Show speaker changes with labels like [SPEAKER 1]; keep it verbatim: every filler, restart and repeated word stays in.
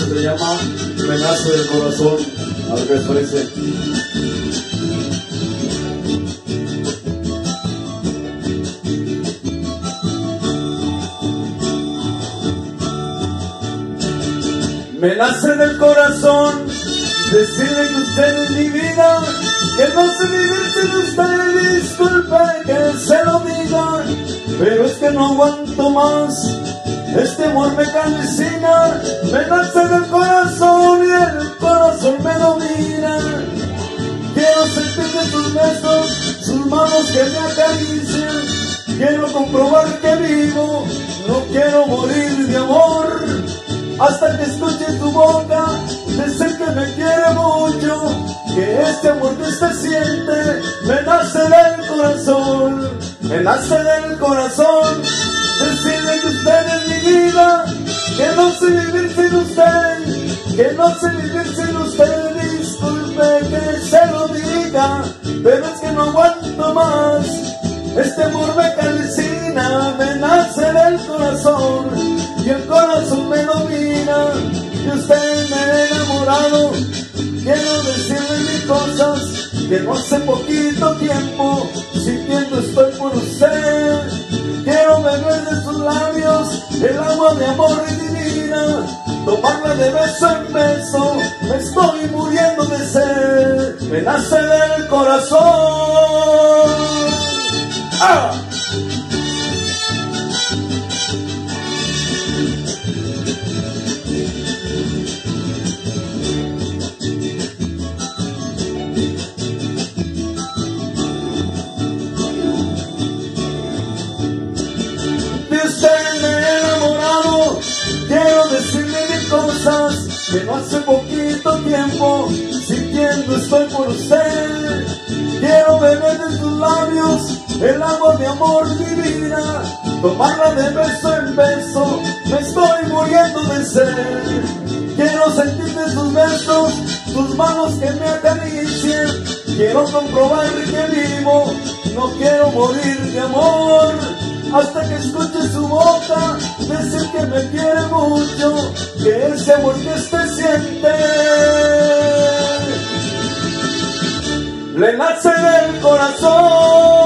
[SPEAKER 1] se llama Me nace del corazón. A ver qué les parece. Me nace del corazón decirle que usted es mi vida, que no sé vivir sin usted, disculpe que se lo diga, pero es que no aguanto más, este amor me calcina, me nace del corazón y el corazón me domina. Quiero sentir de tus besos, sus manos que me acarician, quiero comprobar que vivo, no quiero morir de amor, hasta que escuche tu boca decir que me quiere mucho, que este amor que usted siente me nace del corazón, me nace del corazón, decirle que usted es mi vida, que no sé vivir sin usted, que no sé vivir sin usted, disculpe que se lo diga, pero es que no aguanto más, este amor me calcina, me nace del corazón, y el corazón me domina, y usted me ha enamorado, quiero decirle mil cosas, que no hace poquito tiempo, sintiendo estoy por usted, quiero beber de sus labios, el agua de amor divina, tomarla de beso en beso, me estoy muriendo de sed, me nace del corazón. ¡Ah! Que no hace poquito tiempo, sintiendo estoy por usted, quiero beber de tus labios, el agua de amor divina, tomarla de beso en beso, me estoy muriendo de sed, quiero sentir de tus besos, tus manos que me acaricien, quiero comprobar que vivo, no quiero morir de amor, hasta que escuche su boca decir que me quiere mucho, que ese amor que usted siente le nace del corazón.